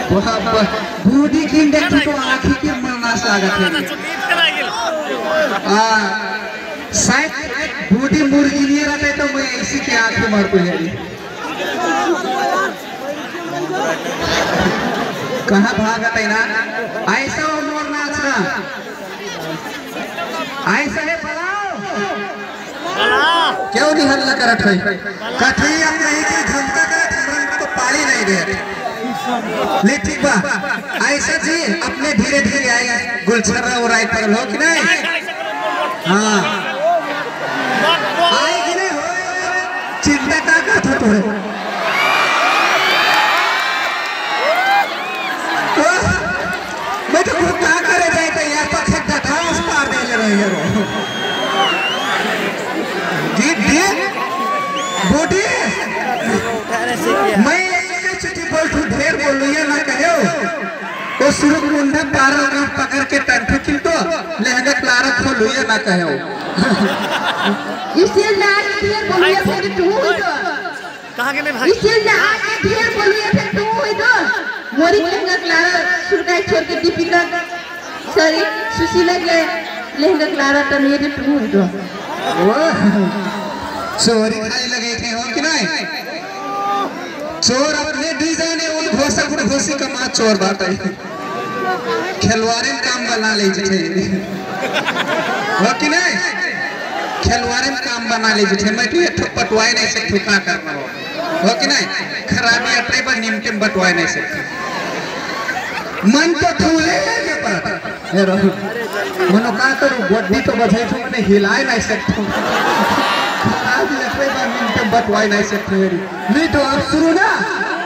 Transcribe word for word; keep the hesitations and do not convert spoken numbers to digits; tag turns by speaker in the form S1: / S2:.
S1: बूढ़ी की देखी तो आँखी के मरना स्वागत है। शायद बूढ़ी मुर्गी नहीं रहते तो मैं इसी की आँखें मार को जारी। कहाँ भागत है ना ऐसा मोरना अच्छा ऐसा है क्यों नहीं हल्ला करत है कथी अब नहीं कि झमका करत हमरन तो पाली नहीं दे ले ठीक बा ऐसा जी अपने धीरे धीरे आए गुलछर्रा और राय पर हो कि नहीं। हाँ आए कि नहीं हो चिंता का का था तोरे मैं तो खुद क्या करे जाए तो यार पक्षे दठास पार दे ले रहे हो गीत गीत बूटी मैं एक चिट्ठी बोल तू ढेर बोल रही है ना कहो वो शुरू मुंडा पारा का पकड़ के टंटे किल तो लहंगा क्लारा खोल रही है ना कहो
S2: इसे ना ढेर बोल रही है फिर तू ही तो
S3: कहां के भाई
S2: इसे ना ढेर बोल रही है फिर तू ही तो मोरी लहंगा क्लारा सुरकाई छोड़ के दीपिका सॉरी सुशीला के लहंगा क्लारा तो मेरे तू ही तो
S1: चोरी खाई लगे थे हो कि नहीं चोर अपने डिजाइने उन घोषा गुड़ घोषी का मां चोर बात है खिलवाड़े में काम बना ले थे हो कि नहीं खिलवाड़े में काम बना ले थे मैं तो ये पटवाए नहीं सकती क्या करना हो कि नहीं खराबी अपने पर निमटिम बटवाए नहीं सकती मन तो ठूले के पर ये रहो मनो का करूं बॉडी तो बधाई तो मैंने हिलाए नहीं सकता आज लगते बार निमटिम बटवाए नहीं सकते नहीं तो अब शुरू ना